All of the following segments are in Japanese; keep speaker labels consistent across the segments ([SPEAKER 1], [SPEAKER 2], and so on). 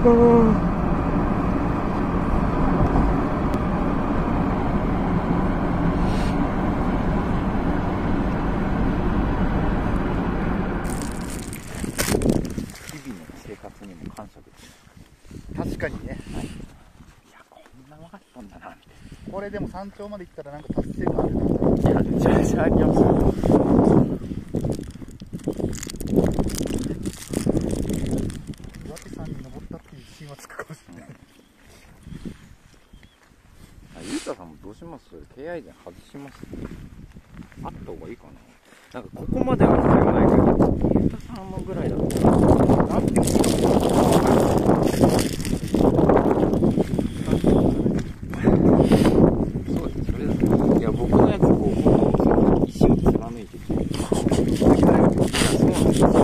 [SPEAKER 1] 生活にも感謝できる。確かにね、はい、いやこんな曲がったんだなみたいな。これでも山頂まで行ったらなんか達成感あるな。いやめちゃめちゃありますよ。岩手山に登ったっていう自信はつくかもしれない。ゆうたさんもどうします？敬愛膳外します？あった方がいいかな。なんかここまでは必要ないけど、ゆうたさんもぐらいだとなんていうそうです、それだけ。いや、僕のやつ、こう、ほんと、石を貫いてきて、いや、そうなんですよ、そうなんですよ。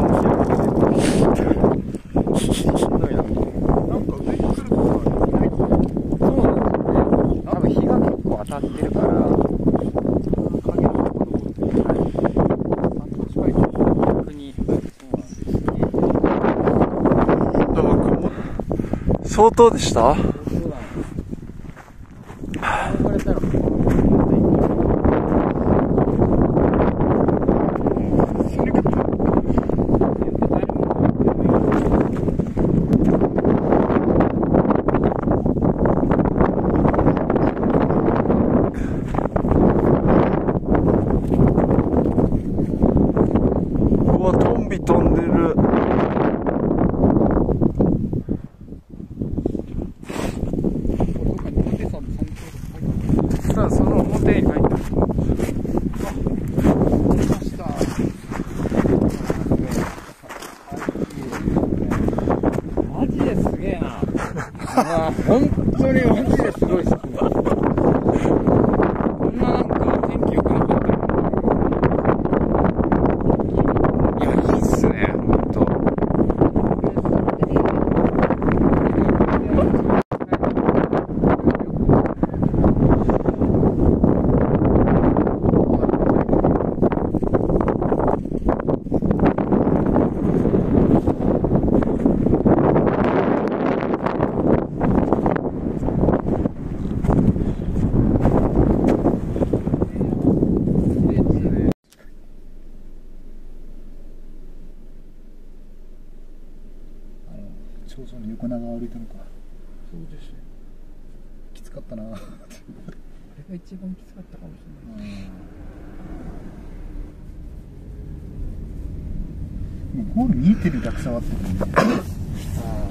[SPEAKER 1] しんどいな、みたいな。なんか上に来ることはないと思う。そうなんですよね。多分日が結構当たってるから、影のところを、山頂近いと逆に、そうなんですよね。
[SPEAKER 2] 相当でした？うわ、トンビ飛んでる。さあ、その表に入った。
[SPEAKER 1] マジですげえな。本当にマジですごいっす。こんななんか天気良くなかったの？いや、いいっすね、ほんと。
[SPEAKER 3] 頂上の横長を歩いたのか。
[SPEAKER 1] そうですね。
[SPEAKER 3] きつかったな。あれ
[SPEAKER 1] が一番きつかったかもしれない。
[SPEAKER 3] もうゴール見えてる落差はあったよね。